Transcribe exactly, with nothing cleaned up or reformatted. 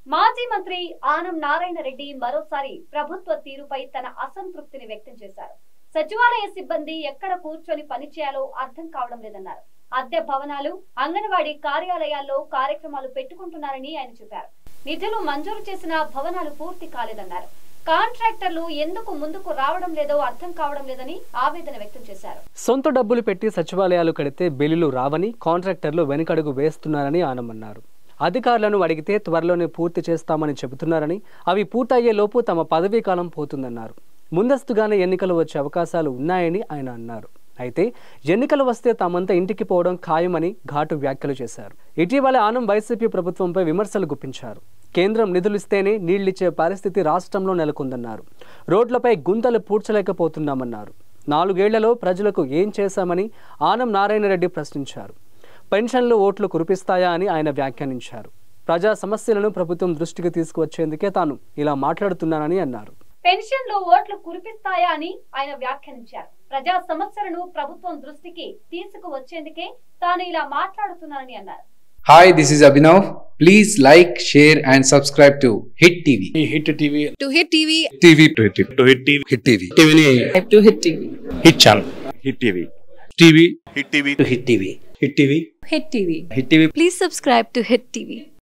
మాజీ మంత్రి ఆనం నారాయణ రెడ్డి మరోసారి ప్రభుత్వ తీరుపై తన అసంతృప్తిని వ్యక్తం చేశారు. సచివాలయ సిబ్బంది ఎక్కడ కూర్చొని పనిచేయాలో అర్థం కావడం లేదన్నారు. అద్దె భవనాలు, అంగన్వాడీ కార్యాలయాల్లో కార్యక్రమాలు పెట్టుకుంటున్నారని ఆయన చెప్పారు. నిధులు మంజూరు చేసిన భవనాలు పూర్తి కాలేదన్నారు. కాంట్రాక్టర్లు ఎందుకు ముందుకు రావడం లేదో అర్థం కావడం లేదని ఆవేదన వ్యక్తం చేశారు. సొంత డబ్బులు పెట్టి సచివాలయాలు కడితే బిల్లులు రావని కాంట్రాక్టర్లు వెనుకడుగు వేస్తున్నారని ఆనమన్నారు. అధికారులను అడిగితే త్వరలోనే పూర్తి చేస్తామని చెబుతున్నారని, అవి పూర్తయ్యే లోపు తమ పదవీ కాలం పోతుందన్నారు. ముందస్తుగానే ఎన్నికలు వచ్చే అవకాశాలు ఉన్నాయని ఆయన అన్నారు. అయితే ఎన్నికలు వస్తే తామంతా ఇంటికి పోవడం ఖాయమని ఘాటు వ్యాఖ్యలు చేశారు. ఇటీవల ఆనం వైసీపీ ప్రభుత్వంపై విమర్శలు గుప్పించారు. కేంద్రం నిధులిస్తేనే నీళ్లిచ్చే పరిస్థితి రాష్ట్రంలో నెలకొందన్నారు. రోడ్లపై గుంతలు పూడ్చలేకపోతున్నామన్నారు. నాలుగేళ్లలో ప్రజలకు ఏం చేశామని ఆనం నారాయణ రెడ్డి ప్రశ్నించారు. పెన్షన్లు ఓట్లు కురిపిస్తాయా అని ఆయన వ్యాఖ్యానించారు. ప్రజా సమస్యలను ప్రభుత్వం దృష్టికి తీసుకువచ్చేందుకే తాను ఇలా మాట్లాడుతున్నానని అన్నారు. పెన్షన్లు ఓట్లు కురిపిస్తాయా అని ఆయన వ్యాఖ్యానించారు. ప్రజా సమస్యలను ప్రభుత్వం దృష్టికి తీసుకువచ్చేందుకే తాను ఇలా మాట్లాడుతున్నానని అన్నారు. Hi, this is Abhinav. Please like, share and subscribe to Hit T V. Hit T V. To Hit T V. T V. To Hit T V. To Hit T V. Hit T V. T V. To Hit T V. Hit channel. Hit T V. T V. Hit T V. To Hit T V. Hit T V. Hit T V. Hit T V. Please subscribe to Hit T V.